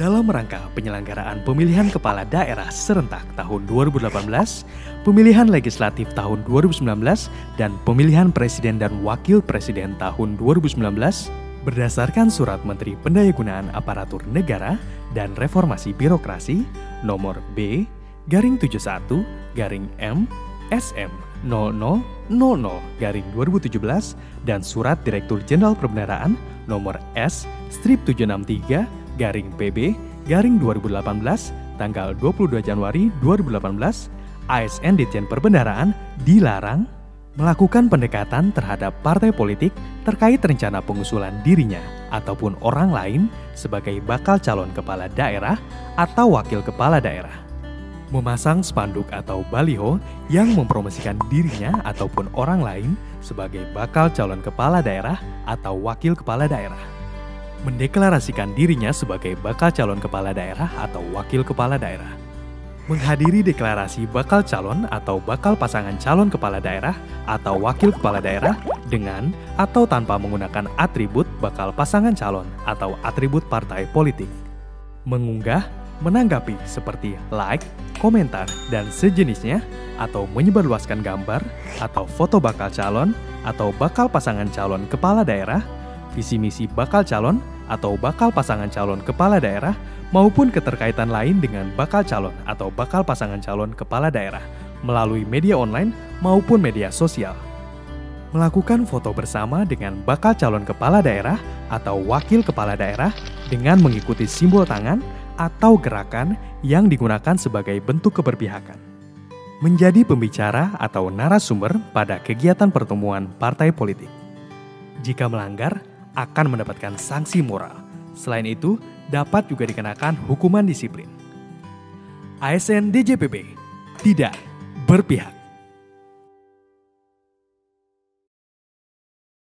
Dalam rangka penyelenggaraan pemilihan kepala daerah serentak tahun 2018, pemilihan legislatif tahun 2019, dan pemilihan presiden dan wakil presiden tahun 2019, berdasarkan Surat Menteri Pendayagunaan Aparatur Negara dan Reformasi Birokrasi nomor B/M/SM0000/2017 dan Surat Direktur Jenderal Perbendaharaan nomor S/PB/2018 tanggal 22 Januari 2018, ASN Ditjen Perbendaharaan dilarang melakukan pendekatan terhadap partai politik terkait rencana pengusulan dirinya ataupun orang lain sebagai bakal calon kepala daerah atau wakil kepala daerah. Memasang spanduk atau baliho yang mempromosikan dirinya ataupun orang lain sebagai bakal calon kepala daerah atau wakil kepala daerah. Mendeklarasikan dirinya sebagai bakal calon kepala daerah atau wakil kepala daerah. Menghadiri deklarasi bakal calon atau bakal pasangan calon kepala daerah atau wakil kepala daerah dengan atau tanpa menggunakan atribut bakal pasangan calon atau atribut partai politik. Mengunggah, menanggapi seperti like, komentar, dan sejenisnya, atau menyebarluaskan gambar atau foto bakal calon atau bakal pasangan calon kepala daerah, visi misi bakal calon atau bakal pasangan calon kepala daerah, maupun keterkaitan lain dengan bakal calon atau bakal pasangan calon kepala daerah melalui media online maupun media sosial. Melakukan foto bersama dengan bakal calon kepala daerah atau wakil kepala daerah dengan mengikuti simbol tangan atau gerakan yang digunakan sebagai bentuk keberpihakan. Menjadi pembicara atau narasumber pada kegiatan pertemuan partai politik. Jika melanggar, akan mendapatkan sanksi moral. Selain itu, dapat juga dikenakan hukuman disiplin. ASN DJPB tidak berpihak.